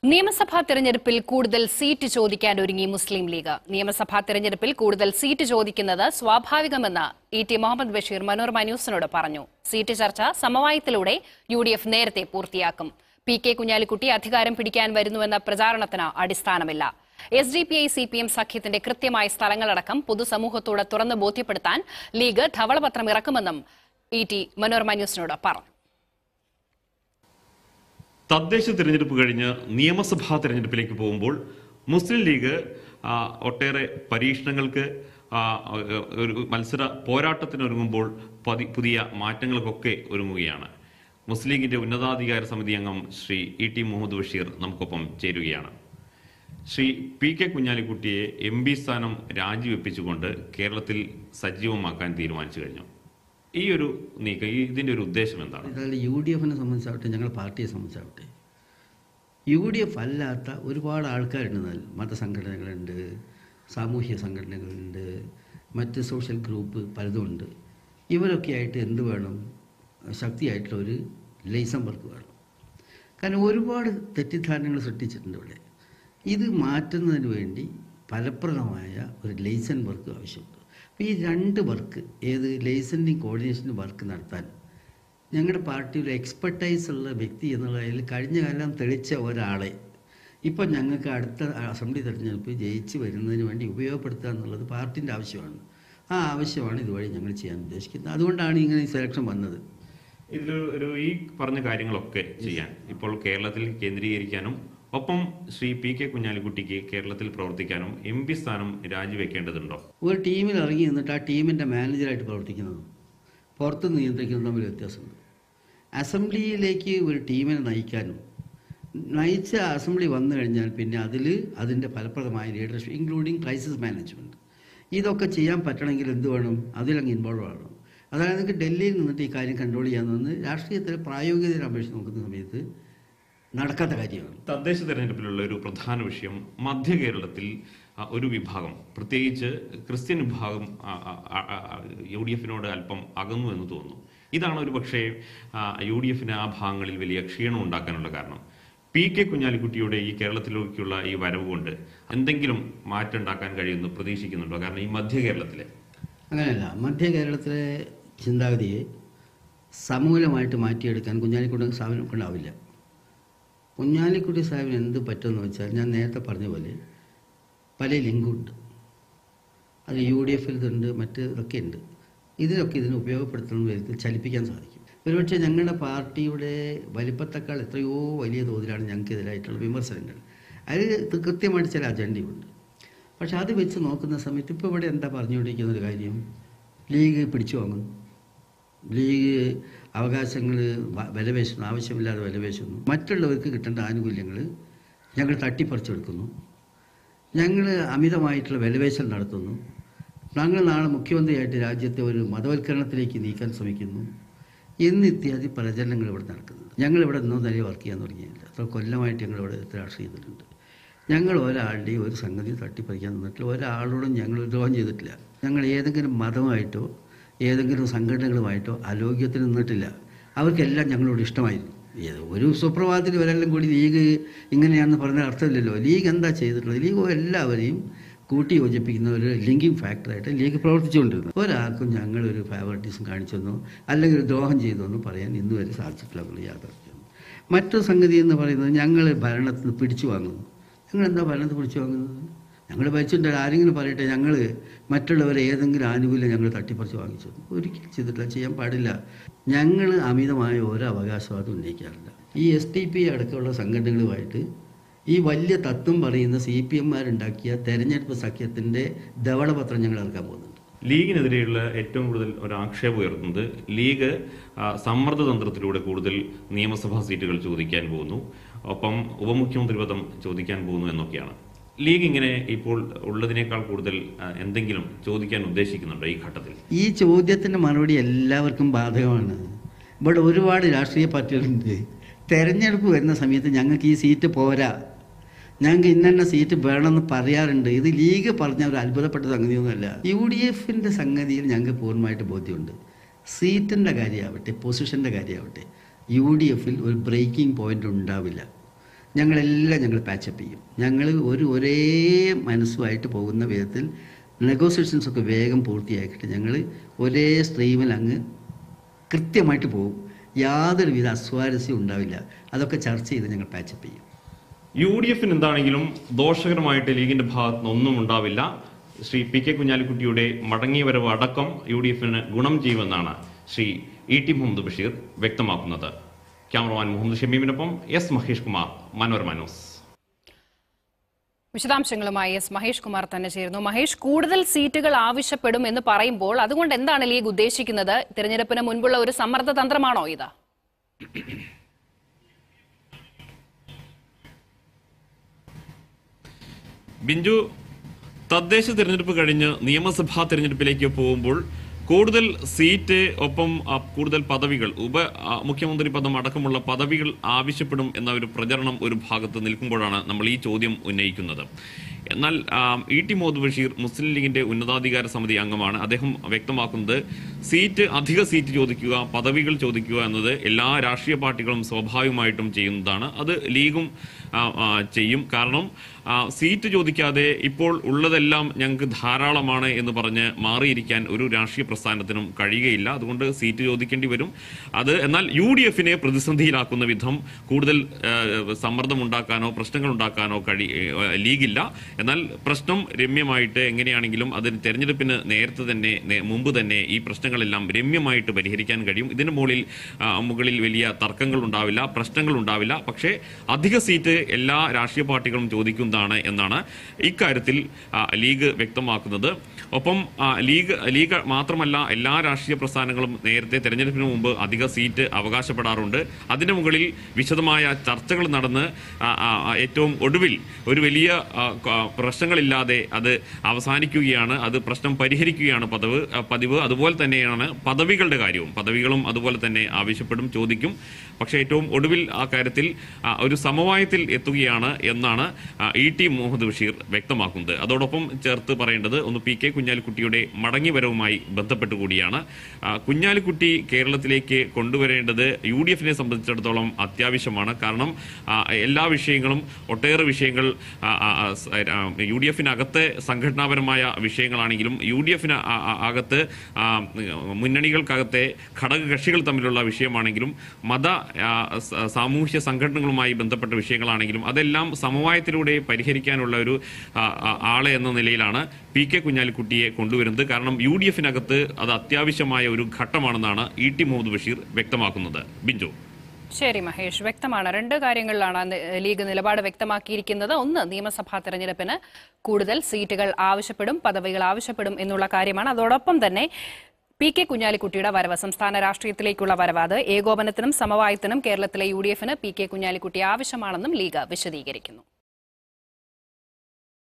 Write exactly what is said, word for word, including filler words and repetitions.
നിയമസഭാ തെരഞ്ഞെടുപ്പിൽ കൂടുതൽ സീറ്റ് ചോദിക്കാൻ ഒരുങ്ങി മുസ്ലിം ലീഗ്. നിയമസഭാ തെരഞ്ഞെടുപ്പിൽ കൂടുതൽ സീറ്റ് ചോദിക്കുന്നത് സ്വാഭാവികമെന്ന് ഇ ടി മുഹമ്മദ് ബഷീർ മനോരമ ന്യൂസിനോട് പറഞ്ഞു. സീറ്റ് ചർച്ച സമവായത്തിലൂടെ യു ഡി എഫ് നേരത്തെ പൂർത്തിയാക്കും. പി കെ കുഞ്ഞാലിക്കുട്ടി അധികാരം പിടിക്കാൻ വരുന്നുവെന്ന പ്രചാരണത്തിന് അടിസ്ഥാനമില്ല. S D P I C P M സഖ്യത്തിന്റെ കൃത്യമായ സ്ഥലങ്ങളടക്കം പൊതുസമൂഹത്തോട് തുറന്ന് ബോധ്യപ്പെടുത്താൻ ലീഗ് ധവളപത്രം ഇറക്കുമെന്നും ഇ ടി മനോരമ ന്യൂസിനോട് പറഞ്ഞു. തദ്ദേശ തിരഞ്ഞെടുപ്പ് കഴിഞ്ഞ് നിയമസഭാ തിരഞ്ഞെടുപ്പിലേക്ക് പോകുമ്പോൾ മുസ്ലിം ലീഗ് ഒട്ടേറെ പരീക്ഷണങ്ങൾക്ക് ഒരു മത്സര പോരാട്ടത്തിന് ഒരുങ്ങുമ്പോൾ പുതിയ മാറ്റങ്ങൾക്കൊക്കെ ഒരുങ്ങുകയാണ്. മുസ്ലിം ലീഗിന്റെ ഉന്നതാധികാര സമിതി അംഗം ശ്രീ ഇ ടി മുഹമ്മദ് ബഷീർ നമുക്കൊപ്പം ചേരുകയാണ്. ശ്രീ പി കെ കുഞ്ഞാലിക്കുട്ടിയെ എം പി സ്ഥാനം രാജിവെപ്പിച്ചുകൊണ്ട് കേരളത്തിൽ സജീവമാക്കാൻ തീരുമാനിച്ചു കഴിഞ്ഞു. ഈ ഒരു നീക്കം ഇതിന്റെ ഒരു ഉദ്ദേശം എന്താണ്? യു ഡി എഫിനെ സംബന്ധിച്ചാവട്ടെ, ഞങ്ങൾ പാർട്ടിയെ സംബന്ധിച്ചാവട്ടെ, യു ഡി എഫ് അല്ലാത്ത ഒരുപാട് ആൾക്കാരുണ്ട്. മതസംഘടനകളുണ്ട്, സാമൂഹ്യ സംഘടനകളുണ്ട്, മറ്റ് സോഷ്യൽ ഗ്രൂപ്പ് പലതുമുണ്ട്. ഇവരൊക്കെ ആയിട്ട് എന്ത് വേണം? ശക്തിയായിട്ടുള്ള ഒരു ലൈസൺ വർക്ക് വേണം. കാരണം ഒരുപാട് തെറ്റിദ്ധാരണകൾ സൃഷ്ടിച്ചിട്ടുണ്ട് ഇവിടെ. ഇത് മാറ്റുന്നതിന് വേണ്ടി ഫലപ്രദമായ ഒരു ലൈസൺ വർക്ക് ആവശ്യമുണ്ട്. അപ്പോൾ ഈ രണ്ട് വർക്ക്, ഏത് ലൈസൻസിങ് കോർഡിനേഷൻ വർക്ക് നടത്താൻ ഞങ്ങളുടെ പാർട്ടിയിൽ എക്സ്പെർട്ടൈസ് ഉള്ള വ്യക്തി എന്നുള്ളതിൽ കഴിഞ്ഞ കാലം തെളിച്ച ഒരാളെ ഇപ്പം ഞങ്ങൾക്ക് അടുത്ത അസംബ്ലി തെരഞ്ഞെടുപ്പ് ജയിച്ച് വരുന്നതിന് വേണ്ടി ഉപയോഗപ്പെടുത്തുക എന്നുള്ളത് പാർട്ടിൻ്റെ ആവശ്യമാണ്. ആ ആവശ്യമാണ് ഇതുവഴി ഞങ്ങൾ ചെയ്യാൻ ഉദ്ദേശിക്കുന്നത്. അതുകൊണ്ടാണ് ഇങ്ങനെ ഈ സെലക്ഷൻ വന്നത്. ഇതിലൊരു ഈ പറഞ്ഞ കാര്യങ്ങളൊക്കെ ചെയ്യാൻ ഇപ്പോൾ കേരളത്തിൽ കേന്ദ്രീകരിക്കാനും ഒപ്പം ശ്രീ പി കെ കുഞ്ഞാലിക്കുട്ടിക്ക് കേരളത്തിൽ പ്രവർത്തിക്കാനും എം പി സ്ഥാനം രാജിവെക്കേണ്ടതുണ്ടോ? ഒരു ടീമിൽ ഇറങ്ങി നിന്നിട്ട് ആ ടീമിൻ്റെ മാനേജറായിട്ട് പ്രവർത്തിക്കുന്നതും പുറത്ത് നിയന്ത്രിക്കുന്നതും തമ്മിൽ വ്യത്യാസമുണ്ട്. അസംബ്ലിയിലേക്ക് ഒരു ടീമിനെ നയിക്കാനും നയിച്ച അസംബ്ലി വന്നു കഴിഞ്ഞാൽ പിന്നെ അതിൽ അതിൻ്റെ ഫലപ്രദമായ ലീഡർഷിപ്പ് ഇൻക്ലൂഡിങ് ക്രൈസിസ് മാനേജ്മെൻറ്റ് ഇതൊക്കെ ചെയ്യാൻ പറ്റണമെങ്കിൽ എന്ത് വേണം? അതിലങ്ങ് ഇൻവോൾവ് ആകണം. അതായത് നിങ്ങൾക്ക് ഡൽഹിയിൽ നിന്നിട്ട് ഈ കാര്യം കൺട്രോൾ ചെയ്യാമെന്ന് രാഷ്ട്രീയത്തിലെ പ്രായോഗികതയെ അപേക്ഷിച്ച് നോക്കുന്ന സമയത്ത് നടക്കാത്ത കാര്യമാണ്. തദ്ദേശ തെരഞ്ഞെടുപ്പിലുള്ള ഒരു പ്രധാന വിഷയം മധ്യ കേരളത്തിൽ ഒരു വിഭാഗം, പ്രത്യേകിച്ച് ക്രിസ്ത്യൻ വിഭാഗം യു ഡി എഫിനോട് അല്പം അകന്നു എന്ന് തോന്നുന്നു. ഇതാണ് ഒരു പക്ഷേ യു ഡി എഫിന് ആ ഭാഗങ്ങളിൽ വലിയ ക്ഷീണം ഉണ്ടാക്കാനുള്ള കാരണം. പി കെ കുഞ്ഞാലിക്കുട്ടിയുടെ ഈ കേരളത്തിലേക്കുള്ള ഈ വരവ് കൊണ്ട് എന്തെങ്കിലും മാറ്റം ഉണ്ടാക്കാൻ കഴിയുമെന്ന് പ്രതീക്ഷിക്കുന്നുണ്ടോ? കാരണം ഈ മധ്യ കേരളത്തിലെ അങ്ങനെയല്ല, മധ്യ കേരളത്തിലെ ചിന്താഗതിയെ സമൂലമായിട്ട് മാറ്റിയെടുക്കാൻ കുഞ്ഞാലിക്കുട്ടി സാധനം കൊണ്ടാവില്ല. കുഞ്ഞാലിക്കുട്ടി സാഹിബിന് എന്ത് പറ്റുമെന്ന് വെച്ചാൽ, ഞാൻ നേരത്തെ പറഞ്ഞ പോലെ പല ലിങ്കുണ്ട്. അത് യു ഡി എഫിൽ ഇതുണ്ട്, മറ്റ് ഇതൊക്കെ ഉണ്ട്. ഇതിലൊക്കെ ഇതിനെ ഉപയോഗപ്പെടുത്തുന്ന വിധത്തിൽ ചലിപ്പിക്കാൻ സാധിക്കും. ഒരുപക്ഷെ ഞങ്ങളുടെ പാർട്ടിയുടെ വലിപ്പത്തേക്കാൾ എത്രയോ വലിയ തോതിലാണ് ഞങ്ങൾക്കെതിരായിട്ടുള്ള വിമർശനങ്ങൾ. അതിൽ കൃത്യമായിട്ട് ചില അജണ്ടയുണ്ട്. പക്ഷെ അത് വെച്ച് നോക്കുന്ന സമയത്ത് ഇപ്പോൾ ഇവിടെ എന്താ പറഞ്ഞുകൊണ്ടിരിക്കുന്ന ഒരു കാര്യം, ലീഗ് പിടിച്ചു വാങ്ങുന്നു, ലീഗ് അവകാശങ്ങൾ വിലപേശുന്നു, ആവശ്യമില്ലാതെ വിലപേശുന്നു, മറ്റുള്ളവർക്ക് കിട്ടേണ്ട ആനുകൂല്യങ്ങൾ ഞങ്ങൾ തട്ടിപ്പറിച്ചെടുക്കുന്നു, ഞങ്ങൾ അമിതമായിട്ടുള്ള വിലപേശൽ നടത്തുന്നു, ഞങ്ങൾ നാളെ മുഖ്യമന്ത്രിയായിട്ട് രാജ്യത്തെ ഒരു മതവൽക്കരണത്തിലേക്ക് നീക്കാൻ ശ്രമിക്കുന്നു എന്നിത്യാദി പ്രചരണങ്ങൾ ഇവിടെ നടക്കുന്നുണ്ട്. ഞങ്ങളിവിടെ ഇന്നോ തന്നെ വർക്ക് ചെയ്യാൻ തുടങ്ങിയില്ല. അത്ര കൊല്ലമായിട്ട് ഞങ്ങളിവിടെ രാഷ്ട്രീയത്തിലുണ്ട്. ഞങ്ങൾ ഒരാളുടെയും ഒരു സംഗതി തട്ടിപ്പറിക്കാൻ നിന്നിട്ടില്ല, ഒരാളോടും ഞങ്ങൾ ദ്രോഹം ചെയ്തിട്ടില്ല. ഞങ്ങൾ ഏതെങ്കിലും മതമായിട്ടോ ഏതെങ്കിലും സംഘടനകളുമായിട്ടോ അലോക്യത്തിന് നിന്നിട്ടില്ല. അവർക്കെല്ലാം ഞങ്ങളോട് ഇഷ്ടമായിരുന്നു. ഒരു സുപ്രഭാതത്തിൽ ഇവരെല്ലാം കൂടി ലീഗ് ഇങ്ങനെയാണെന്ന് പറഞ്ഞ അർത്ഥമില്ലല്ലോ. ലീഗ് എന്താ ചെയ്തിട്ടുള്ളത്? ലീഗ് എല്ലാവരെയും കൂട്ടി യോജിപ്പിക്കുന്ന ഒരു ലിങ്കിങ് ഫാക്ടറായിട്ട് ലീഗ് പ്രവർത്തിച്ചുകൊണ്ടിരുന്നു. ഒരാൾക്കും ഞങ്ങളൊരു ഫേവറിറ്റിസം കാണിച്ചെന്നോ അല്ലെങ്കിൽ ഒരു ദ്രോഹം ചെയ്തെന്നോ പറയാൻ ഇന്ന് വരെ സാധിച്ചിട്ടില്ല. നമ്മൾ യാഥാർത്ഥ്യം. മറ്റൊരു സംഗതി എന്ന് പറയുന്നത്, ഞങ്ങൾ ഭരണത്തിൽ നിന്ന് പിടിച്ചു വാങ്ങുന്നു. ഞങ്ങളെന്താ ഭരണത്തിൽ പിടിച്ചു വാങ്ങുന്നത്? ഞങ്ങൾ ഭരിച്ചിട്ടുണ്ട്. ആരെങ്കിലും പറയട്ടെ ഞങ്ങൾ മറ്റുള്ളവരെ ഏതെങ്കിലും ആനുകൂല്യം ഞങ്ങൾ തട്ടിപ്പറിച്ച് വാങ്ങിച്ചു? ഒരിക്കലും ചെയ്തിട്ടില്ല, ചെയ്യാൻ പാടില്ല. ഞങ്ങൾ അമിതമായ ഓരോ അവകാശവാദം ഉന്നയിക്കാറില്ല. ഈ എസ് ടി പി അടക്കമുള്ള സംഘടനകളുമായിട്ട് ഈ വലിയ തത്വം പറയുന്ന സി പി എംമാരുണ്ടാക്കിയ തെരഞ്ഞെടുപ്പ് സഖ്യത്തിൻ്റെ ധവളപത്രം ഞങ്ങൾ ഇറക്കാൻ പോകുന്നുണ്ട്. ലീഗിനെതിരെയുള്ള ഏറ്റവും കൂടുതൽ ഒരു ആക്ഷേപം ഉയർത്തുന്നത്, ലീഗ് സമ്മർദ്ദതന്ത്രത്തിലൂടെ കൂടുതൽ നിയമസഭാ സീറ്റുകൾ ചോദിക്കാൻ പോകുന്നു, ഒപ്പം ഉപമുഖ്യമന്ത്രി പദം ചോദിക്കാൻ പോകുന്നു എന്നൊക്കെയാണ്. ലീഗ് ഇങ്ങനെ ഇപ്പോൾ ഉള്ളതിനേക്കാൾ കൂടുതൽ എന്തെങ്കിലും ചോദിക്കാൻ ഉദ്ദേശിക്കുന്നുണ്ടോ ഈ ഘട്ടത്തിൽ? ഈ ചോദ്യത്തിൻ്റെ മറുപടി എല്ലാവർക്കും ബാധകമാണ്. ഇവിടെ ഒരുപാട് രാഷ്ട്രീയ പാർട്ടികളുണ്ട്. തെരഞ്ഞെടുപ്പ് വരുന്ന സമയത്ത് ഞങ്ങൾക്ക് ഈ സീറ്റ് പോരാ, ഞങ്ങൾക്ക് ഇന്ന സീറ്റ് വേണമെന്ന് പറയാറുണ്ട്. ഇത് ലീഗ് പറഞ്ഞ ഒരു അത്ഭുതപ്പെട്ട സംഗതിയൊന്നുമല്ല. യു ഡി എഫിൻ്റെ സംഗതിയിൽ ഞങ്ങൾക്ക് പൂർണ്ണമായിട്ട് ബോധ്യമുണ്ട്. സീറ്റിൻ്റെ കാര്യമാവട്ടെ, പൊസിഷൻ്റെ കാര്യമാവട്ടെ, യു ഡി എഫിൽ ഒരു ബ്രേക്കിംഗ് പോയിൻ്റ് ഉണ്ടാവില്ല. ഞങ്ങളെല്ലാം ഞങ്ങൾ പാച്ചപ്പ് ചെയ്യും. ഞങ്ങൾ ഒരു ഒരേ മനസ്സുമായിട്ട് പോകുന്ന വിധത്തിൽ നെഗോസിയേഷൻസൊക്കെ വേഗം പൂർത്തിയാക്കിയിട്ട് ഞങ്ങൾ ഒരേ സ്ട്രീമിൽ അങ്ങ് കൃത്യമായിട്ട് പോകും. യാതൊരുവിധ അസ്വാരസ്യം ഉണ്ടാവില്ല. അതൊക്കെ ചർച്ച ചെയ്ത് ഞങ്ങൾ പാച്ചപ്പ് ചെയ്യും. യു ഡി എഫിന് എന്താണെങ്കിലും ദോഷകരമായിട്ട് ലീഗിന്റെ ഭാഗത്ത് നിന്നൊന്നും ഉണ്ടാവില്ല. ശ്രീ പി കെ കുഞ്ഞാലിക്കുട്ടിയുടെ മടങ്ങിവരവ് അടക്കം യു ഡി എഫിന് ഗുണം ചെയ്യുമെന്നാണ് ശ്രീ ഇ ടി മുഹമ്മദ് ബഷീർ വ്യക്തമാക്കുന്നത്. ക്യാമറമാൻ മുഹമ്മദ് ഷമീമിനൊപ്പം എസ് മഹേഷ് കുമാർ, മനോരമ ന്യൂസ്. വിശദാംശങ്ങളുമായി എസ് മഹേഷ് കുമാർ തന്നെ ചേരുന്നു. മഹേഷ്, കൂടുതൽ സീറ്റുകൾ ആവശ്യപ്പെടും എന്ന് പറയുമ്പോൾ അതുകൊണ്ട് എന്താണ് ലീഗ് ഉദ്ദേശിക്കുന്നത്? തിരഞ്ഞെടുപ്പിന് മുൻപുള്ള ഒരു സമ്മർദ്ദ തന്ത്രമാണോ ഇത്? ബിഞ്ചു, തദ്ദേശ തിരഞ്ഞെടുപ്പ് കഴിഞ്ഞ് നിയമസഭാ തിരഞ്ഞെടുപ്പിലേക്ക് പോകുമ്പോൾ കൂടുതൽ സീറ്റ് ഒപ്പം കൂടുതൽ പദവികൾ, ഉപ മുഖ്യമന്ത്രി പദം അടക്കമുള്ള പദവികൾ ആവശ്യപ്പെടും എന്ന ഒരു പ്രചരണം ഒരു ഭാഗത്ത് നിൽക്കുമ്പോഴാണ് നമ്മൾ ഈ ചോദ്യം ഉന്നയിക്കുന്നത്. എന്നാൽ ഇ ടി മുഹമ്മദ് ബഷീർ മുസ്ലിം ലീഗിന്റെ ഉന്നതാധികാര സമിതി അംഗമാണ്. അദ്ദേഹം വ്യക്തമാക്കുന്നത് സീറ്റ് അധിക സീറ്റ് ചോദിക്കുക, പദവികൾ ചോദിക്കുക എന്നത് എല്ലാ രാഷ്ട്രീയ പാർട്ടികളും സ്വാഭാവികമായിട്ടും ചെയ്യുന്നതാണ്. അത് ലീഗും ചെയ്യും. കാരണം സീറ്റ് ചോദിക്കാതെ ഇപ്പോൾ ഉള്ളതെല്ലാം ഞങ്ങൾക്ക് ധാരാളമാണ് എന്ന് പറഞ്ഞ് മാറിയിരിക്കാൻ ഒരു രാഷ്ട്രീയ പ്രസ്ഥാനത്തിനും കഴിയുകയില്ല. അതുകൊണ്ട് സീറ്റ് ചോദിക്കേണ്ടി വരും. അത് എന്നാൽ യു ഡി എഫിനെ പ്രതിസന്ധിയിലാക്കുന്ന വിധം കൂടുതൽ സമ്മർദ്ദമുണ്ടാക്കാനോ പ്രശ്നങ്ങൾ ഉണ്ടാക്കാനോ കഴി ലീഗില്ല. എന്നാൽ പ്രശ്നം രമ്യമായിട്ട് എങ്ങനെയാണെങ്കിലും അതിന് തെരഞ്ഞെടുപ്പിന് നേരത്തെ തന്നെ മുമ്പ് തന്നെ ഈ പ്രശ്നങ്ങളെല്ലാം രമ്യമായിട്ട് പരിഹരിക്കാൻ കഴിയും. ഇതിന് മുകളിൽ മുകളിൽ വലിയ തർക്കങ്ങൾ ഉണ്ടാവില്ല, പ്രശ്നങ്ങൾ ഉണ്ടാവില്ല. പക്ഷേ അധിക സീറ്റ് എല്ലാ രാഷ്ട്രീയ പാർട്ടികളും ചോദിക്കുന്നതാണ് എന്നാണ് ഇക്കാര്യത്തിൽ ലീഗ് വ്യക്തമാക്കുന്നത്. ഒപ്പം ലീഗ് ലീഗ് മാത്രമല്ല എല്ലാ രാഷ്ട്രീയ പ്രസ്ഥാനങ്ങളും നേരത്തെ തെരഞ്ഞെടുപ്പിന് മുമ്പ് അധിക സീറ്റ് അവകാശപ്പെടാറുണ്ട്. അതിന് മുകളിൽ വിശദമായ ചർച്ചകൾ നടന്ന് ഏറ്റവും ഒടുവിൽ ഒരു വലിയ പ്രശ്നങ്ങളില്ലാതെ അത് അവസാനിക്കുകയാണ്, അത് പ്രശ്നം പരിഹരിക്കുകയാണ് പതിവ് പതിവ് അതുപോലെ തന്നെയാണ് പദവികളുടെ കാര്യവും. പദവികളും അതുപോലെ തന്നെ ആവശ്യപ്പെടും, ചോദിക്കും. പക്ഷേ ഏറ്റവും ഒടുവിൽ ആ കാര്യത്തിൽ ഒരു സമവായത്തിൽ എത്തുകയാണ് എന്നാണ് ഇ ടി മുഹമ്മദ് ബഷീർ വ്യക്തമാക്കുന്നത്. അതോടൊപ്പം ചേർത്ത് പറയേണ്ടത് ഒന്ന് പി കെ കുഞ്ഞാലിക്കുട്ടിയുടെ മടങ്ങിവരവുമായി ബന്ധപ്പെട്ട് കൂടിയാണ്. കുഞ്ഞാലിക്കുട്ടി കേരളത്തിലേക്ക് കൊണ്ടുവരേണ്ടത് യു ഡി എഫിനെ സംബന്ധിച്ചിടത്തോളം അത്യാവശ്യമാണ്. കാരണം എല്ലാ വിഷയങ്ങളും ഒട്ടേറെ വിഷയങ്ങൾ യു ഡി എഫിനകത്തെ സംഘടനാപരമായ വിഷയങ്ങളാണെങ്കിലും യു ഡി എഫിന് അകത്ത് മുന്നണികൾക്കകത്തെ ഘടകകക്ഷികൾ തമ്മിലുള്ള വിഷയമാണെങ്കിലും മത സാമൂഹ്യ സംഘടനകളുമായി ബന്ധപ്പെട്ട വിഷയങ്ങളാണെങ്കിലും അതെല്ലാം സമവായത്തിലൂടെ പരിഹരിക്കാനുള്ള ഒരു ആളെ എന്ന നിലയിലാണ് പി കെ കുഞ്ഞാലിക്കുട്ടിയെ കൊണ്ടുവരുന്നത്. കാരണം യു ഡി എഫിനകത്ത് അത് അത്യാവശ്യമായ ഒരു ഘട്ടമാണെന്നാണ് ഇ ടി മുഹമ്മദ് ബഷീർ വ്യക്തമാക്കുന്നത്. ബിഞ്ചു. ശരി മഹേഷ്, വ്യക്തമാണ്. രണ്ട് കാര്യങ്ങളിലാണ് ലീഗ് നിലപാട് വ്യക്തമാക്കിയിരിക്കുന്നത്. ഒന്ന്, നിയമസഭാ തെരഞ്ഞെടുപ്പിന് കൂടുതൽ സീറ്റുകൾ ആവശ്യപ്പെടും, പദവികൾ ആവശ്യപ്പെടും എന്നുള്ള കാര്യമാണ്. അതോടൊപ്പം തന്നെ പി കെ കുഞ്ഞാലിക്കുട്ടിയുടെ വരവ്, സംസ്ഥാന രാഷ്ട്രീയത്തിലേക്കുള്ള വരവ്, അത് ഏകോപനത്തിനും സമവായത്തിനും കേരളത്തിലെ യു ഡി എഫിന് പി കെ കുഞ്ഞാലിക്കുട്ടി ആവശ്യമാണെന്നും ലീഗ് വിശദീകരിക്കുന്നു.